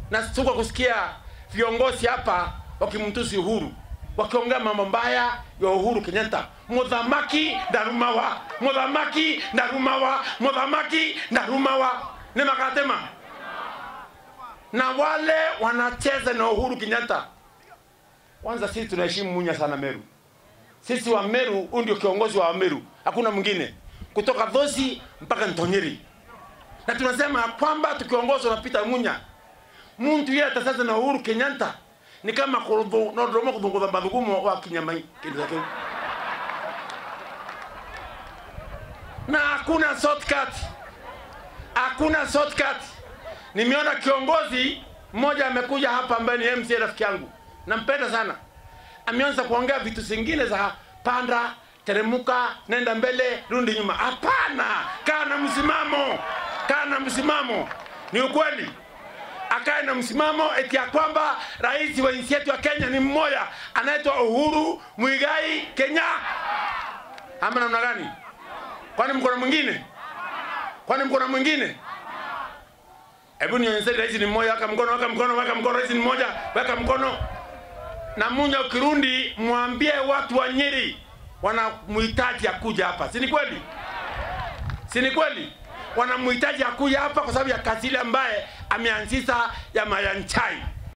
Na sikuwa kusikia viongozi hapa wakimtusi Uhuru, wakiongea mambo mbaya ya Uhuru Kenyatta. Muthamaki ndarumawa, muthamaki ndarumawa, muthamaki ndarumawa. Ni makatema. Na wale wanacheza na Uhuru Kenyatta. Kwanza sisi tunaheshimu Munya sana Meru. Sisi wa Meru, huyu ndio kiongozi wa Meru. Hakuna mwingine. Kutoka Dhosi mpaka Ntonyeri. Na tunasema kwamba tukiongozwa na Peter Munya, muntu yeye atasasa na Uhuru Kenyatta ni kama kuromo kudunguza bandugumo wa Kinyamai kinzake. Na hakuna shortcut. Hakuna shortcut. Nimeona kiongozi mmoja amekuja hapa ambaye ni MC rafiki yangu. Nampenda sana. Ameanza kuongea vitu zingine za panda, teremuka, nenda mbele, rudi nyuma. Hapana, kaa na msimamo. Kaa na msimamo. Ni ukweli. Akae na msimamo eti ya kwamba rais wa nchi yetu ya Kenya ni mmoja, anaitwa Uhuru Muigai Kenyatta. Ama namna gani? Kwani mkono mwingine? Kwani mkono mwingine? Hebu nionyeshe rais ni mmoja, weka mkono, weka mkono, weka mkono, rais ni mmoja, weka mkono. Na Munya ukirundi mwambie watu wa Nyeri wanamhitaji akuja hapa. Si ni kweli? Si ni kweli? Wanamhitaji akuja hapa kwa sababu ya kazi ile ambaye ameanzisha ya Mayanchai.